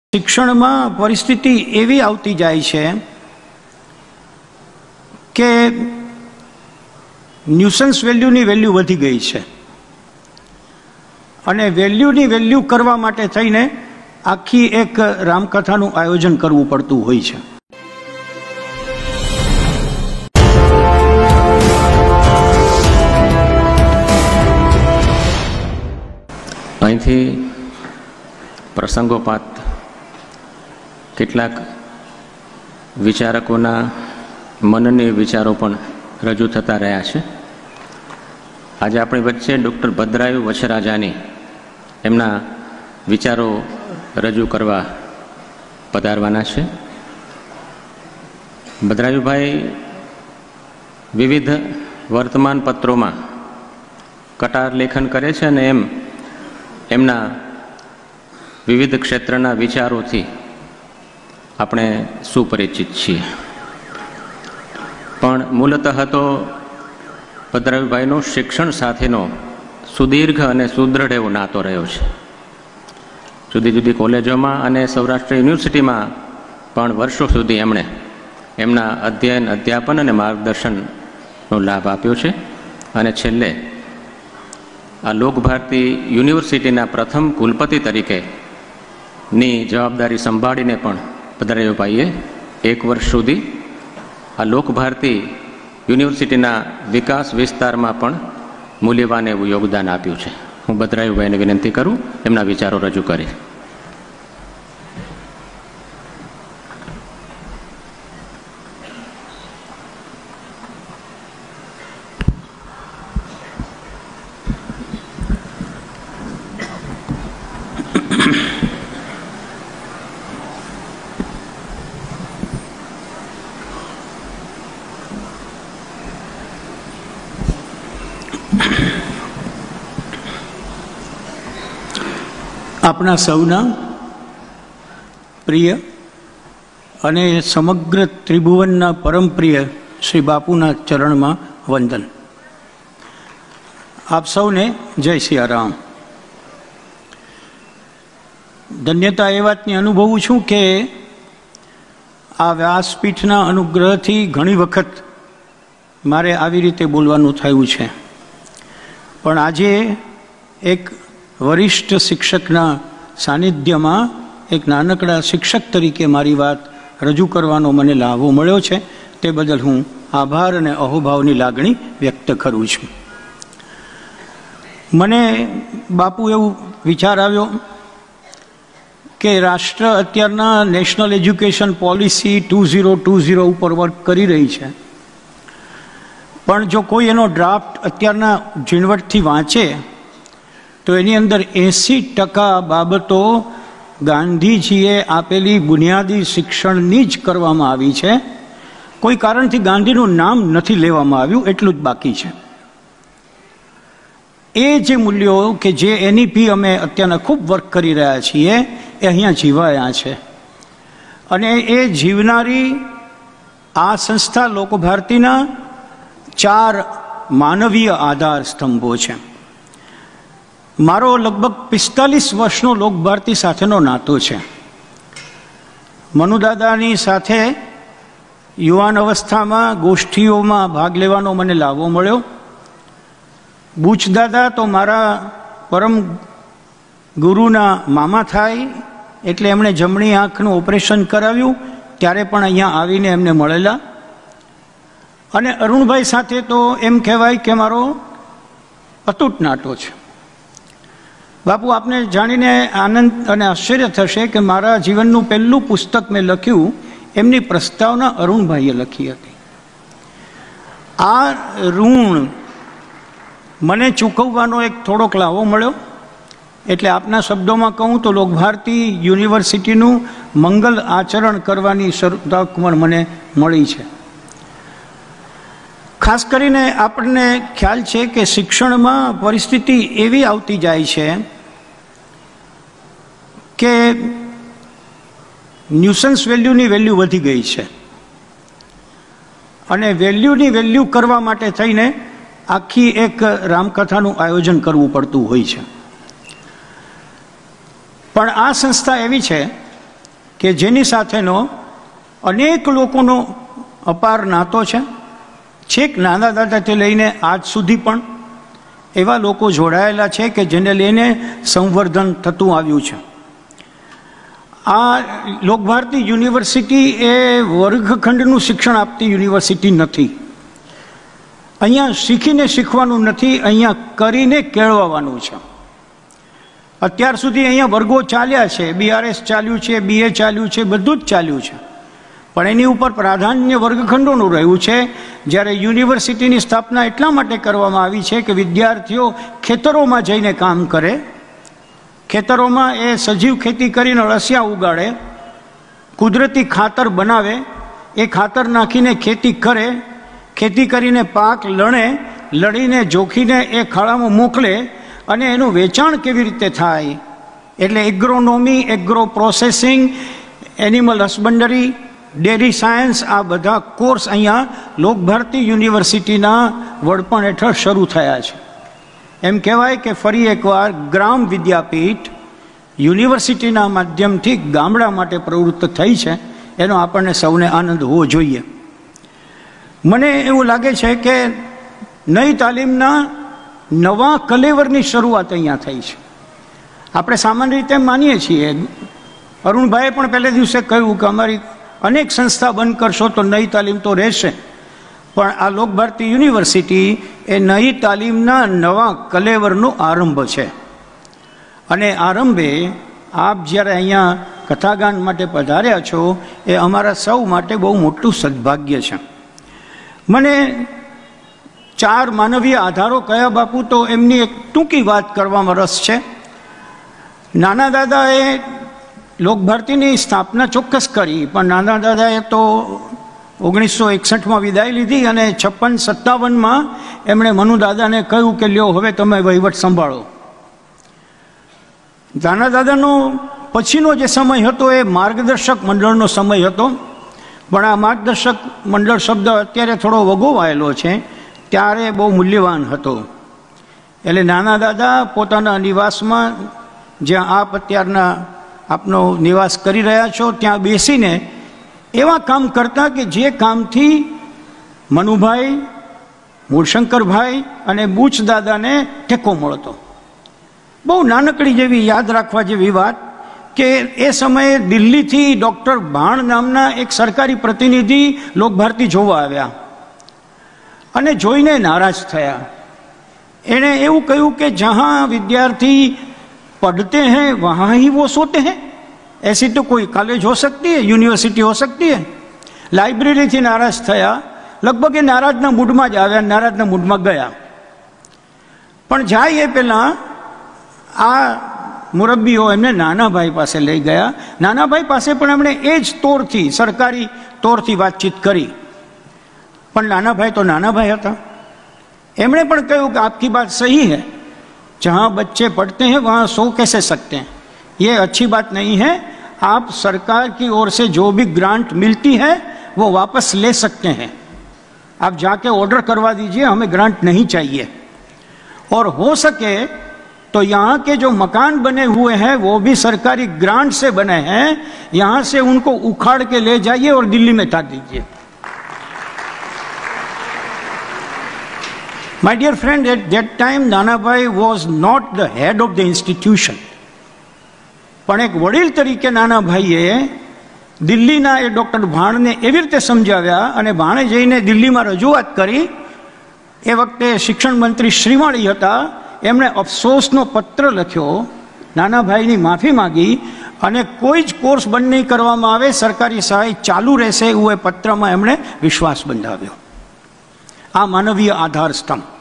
શિક્ષણમાં પરિસ્થિતિ એવી આવતી જાય છે કે ન્યુસન્સ વેલ્યુની વેલ્યુ વધી ગઈ છે અને વેલ્યુની વેલ્યુ કરવા માટે થઈને આખી એક રામકથાનું આયોજન કરવું પડતું હોય છે. અહીંથી પ્રસંગોપાત કેટલાક વિચારકોના મનની વિચારો પણ રજૂ થતા રહ્યા છે. આજે આપણી વચ્ચે ડૉક્ટર ભદ્રાયુ વછરાજાની એમના વિચારો રજૂ કરવા પધારવાના છે. ભદ્રાયુભાઈ વિવિધ વર્તમાન પત્રોમાં કટાર લેખન કરે છે અને એમના વિવિધ ક્ષેત્રના વિચારોથી આપણે સુપરિચિત છીએ. પણ મૂળતઃ તો ભદ્રાયુભાઈનો શિક્ષણ સાથેનો સુદીર્ઘ અને સુદૃઢ એવો નાતો રહ્યો છે. જુદી જુદી કોલેજોમાં અને સૌરાષ્ટ્ર યુનિવર્સિટીમાં પણ વર્ષો સુધી એમણે એમના અધ્યયન, અધ્યાપન અને માર્ગદર્શનનો લાભ આપ્યો છે અને છેલ્લે આ લોકભારતી યુનિવર્સિટીના પ્રથમ કુલપતિ તરીકેની જવાબદારી સંભાળીને પણ ભદ્રાયુભાઈએ 1 વર્ષ સુધી આ લોકભારતી યુનિવર્સિટીના વિકાસ વિસ્તારમાં પણ મૂલ્યવાન એવું યોગદાન આપ્યું છે. હું ભદ્રાયુભાઈને વિનંતી કરું એમના વિચારો રજૂ કરે. આપણા સૌના પ્રિય અને સમગ્ર ત્રિભુવનના પરમ પ્રિય શ્રી બાપુના ચરણમાં વંદન. આપ સૌને જય સિયારામ. ધન્યતા એ વાતની અનુભવું છું કે આ વ્યાસપીઠના અનુગ્રહથી ઘણી વખત મારે આવી રીતે બોલવાનું થયું છે, પણ આજે એક વરિષ્ઠ શિક્ષકના સાનિધ્યમાં એક નાનકડા શિક્ષક તરીકે મારી વાત રજૂ કરવાનો મને લાભો મળ્યો છે. તે બદલ હું આભાર અને અહોભાવની લાગણી વ્યક્ત કરું છું. મને બાપુ એવું વિચાર આવ્યો કે રાષ્ટ્ર અત્યારના નેશનલ એજ્યુકેશન પોલિસી 2020 ઉપર વર્ક કરી રહી છે, પણ જો કોઈ એનો ડ્રાફ્ટ અત્યારના ઝીણવટથી વાંચે તો એની અંદર 80% બાબતો ગાંધીજીએ આપેલી બુનિયાદી શિક્ષણની જ કરવામાં આવી છે. કોઈ કારણથી ગાંધીનું નામ નથી લેવામાં આવ્યું, એટલું જ બાકી છે. એ જે મૂલ્યો કે જે એનઈપી અમે અત્યારના ખૂબ વર્ક કરી રહ્યા છીએ એ અહીંયા જીવાયા છે અને એ જીવનારી આ સંસ્થા લોકભારતીના 4 માનવીય આધાર સ્તંભો છે. મારો લગભગ 45 વર્ષનો લોકભારતી સાથેનો નાતો છે. મનુદાદાની સાથે યુવાન અવસ્થામાં ગોષ્ઠીઓમાં ભાગ લેવાનો મને લાભો મળ્યો. બુચદાદા તો મારા પરમ ગુરુના મામા થાય, એટલે એમણે જમણી આંખનું ઓપરેશન કરાવ્યું ત્યારે પણ અહીંયા આવીને એમને મળેલા. અને અરુણભાઈ સાથે તો એમ કહેવાય કે મારો અતૂટ નાતો છે. બાપુ, આપને જાણીને આનંદ અને આશ્ચર્ય થશે કે મારા જીવનનું પહેલું પુસ્તક મેં લખ્યું એમની પ્રસ્તાવના અરુણભાઈએ લખી હતી. આ ઋણ મને ચૂકવવાનો એક થોડોક લાવો મળ્યો. એટલે આપના શબ્દોમાં કહું તો લોકભારતી યુનિવર્સિટીનું મંગલ આચરણ કરવાની તક મને મળી છે. ખાસ કરીને આપણને ખ્યાલ છે કે શિક્ષણમાં પરિસ્થિતિ એવી આવતી જાય છે કે ન્યુસન્સ વેલ્યુની વેલ્યુ વધી ગઈ છે અને વેલ્યુની વેલ્યુ કરવા માટે થઈને આખી એક રામકથાનું આયોજન કરવું પડતું હોય છે. પણ આ સંસ્થા એવી છે કે જેની સાથેનો અનેક લોકોનો અપાર નાતો છે, છેક નાના દાદાથી લઈને આજ સુધી પણ એવા લોકો જોડાયેલા છે કે જેને લઈને સંવર્ધન થતું આવ્યું છે. આ લોકભારતી યુનિવર્સિટી એ વર્ગખંડનું શિક્ષણ આપતી યુનિવર્સિટી નથી. અહીંયા શીખીને શીખવાનું નથી, અહીંયા કરીને કેળવવાનું છે. અત્યાર સુધી અહીંયા વર્ગો ચાલ્યા છે, BRS ચાલ્યું છે, BA ચાલ્યું છે, બધું જ ચાલ્યું છે, પણ એની ઉપર પ્રાધાન્ય વર્ગખંડોનું રહ્યું છે. જ્યારે યુનિવર્સિટીની સ્થાપના એટલા માટે કરવામાં આવી છે કે વિદ્યાર્થીઓ ખેતરોમાં જઈને કામ કરે, ખેતરોમાં એ સજીવ ખેતી કરીને અળસિયા ઉગાડે, કુદરતી ખાતર બનાવે, એ ખાતર નાખીને ખેતી કરે, ખેતી કરીને પાક લણીને જોખીને એ ખાડામાં મોકલે અને એનું વેચાણ કેવી રીતે થાય, એટલે agronomy, agro processing, animal husbandry, dairy science, આ બધા કોર્સ અહીંયા લોકભારતી યુનિવર્સિટીના વડપણ હેઠળ શરૂ થયા છે. એમ કહેવાય કે ફરી એકવાર ગ્રામ વિદ્યાપીઠ યુનિવર્સિટીના માધ્યમથી ગામડા માટે પ્રવૃત્ત થઈ છે, એનો આપણને સૌને આનંદ હોવો જોઈએ. મને એવું લાગે છે કે નઈ તાલીમના નવા કલેવરની શરૂઆત અહીંયા થઈ છે. આપણે સામાન્ય રીતે માનીએ છીએ, અરુણભાઈએ પણ પહેલે દિવસે કહ્યું કે અમારી અનેક સંસ્થા બંધ કરશો તો નઈ તાલીમ તો રહેશે, પણ આ લોકભારતી યુનિવર્સિટી એ નઈ તાલીમના નવા કલેવરનો આરંભ છે. અને આરંભે આપ જ્યારે અહીંયા કથાગાન માટે પધાર્યા છો એ અમારા સૌ માટે બહુ મોટું સદભાગ્ય છે. મને 4 માનવીય આધારો કયા બાપુ, તો એમની એક ટૂંકી વાત કરવામાં રસ છે. નાના દાદાએ લોકભારતીની સ્થાપના ચોક્કસ કરી, પણ નાના દાદાએ તો 1961માં વિદાય લીધી અને 56-57માં એમણે મનુ દાદાને કહ્યું કે લ્યો હવે તમે વહીવટ સંભાળો. નાના દાદાનો પછીનો જે સમય હતો એ માર્ગદર્શક મંડળનો સમય હતો, પણ આ માર્ગદર્શક મંડળ શબ્દ અત્યારે થોડો વગોવાયેલો છે, ત્યારે બહુ મૂલ્યવાન હતો. એટલે નાના દાદા પોતાના નિવાસમાં, જ્યાં આપ અત્યારના આપનો નિવાસ કરી રહ્યા છો, ત્યાં બેસીને એવા કામ કરતા કે જે કામથી મનુભાઈ, મૂળશંકરભાઈ અને બુચ દાદાને ટેકો મળતો. બહુ નાનકડી જેવી યાદ રાખવા જેવી વાત કે એ સમયે દિલ્હીથી ડૉક્ટર ભાણ નામના એક સરકારી પ્રતિનિધિ લોકભારતી જોવા આવ્યા અને જોઈને નારાજ થયા. એણે એવું કહ્યું કે જહાં વિદ્યાર્થી पढ़ते हैं वहाँ ही वो सोते हैं, ऐसी तो कोई कॉलेज हो सकती है, यूनिवर्सिटी हो सकती है. लाइब्रेरी थी नाराज थया, लगभग એ નારાજના મૂડમાં જ આવ્યા, નારાજના મૂડમાં ગયા. પણ જાય એ પહેલાં આ મુરબ્બીઓ એમને નાનાભાઈ પાસે લઈ ગયા. નાનાભાઈ પાસે પણ એમણે એ જ તોરથી, સરકારી તોરથી વાતચીત કરી, પણ નાનાભાઈ તો નાનાભાઈ હતા. એમણે પણ કહ્યું કે આપકી बात सही है, जहाँ बच्चे पढ़ते हैं वहाँ सो कैसे सकते हैं, ये अच्छी बात नहीं है. आप सरकार की ओर से जो भी ग्रांट मिलती है वो वापस ले सकते हैं, आप जाके ऑर्डर करवा दीजिए, हमें ग्रांट नहीं चाहिए. और हो सके तो यहाँ के जो मकान बने हुए हैं वो भी सरकारी ग्रांट से बने हैं, यहाँ से उनको उखाड़ के ले जाइए और दिल्ली में डाल दीजिए. My dear friend, at that time Nanabhai was not the head of the institution. પણ એક વડીલ તરીકે નાનાભાઈએ દિલ્હીના એ ડૉક્ટર ભાણને એવી રીતે સમજાવ્યા અને ભાણે જઈને દિલ્હીમાં રજૂઆત કરી. એ વખતે શિક્ષણ મંત્રી શ્રીમાળી હતા, એમણે અફસોસનો પત્ર લખ્યો, નાનાભાઈની માફી માગી અને કોઈ જ કોર્સ બંધ નહીં કરવામાં આવે, સરકારી સહાય ચાલુ રહેશે એવું એ પત્રમાં એમણે વિશ્વાસ બંધાવ્યો. આ માનવીય આધાર સ્તંભ.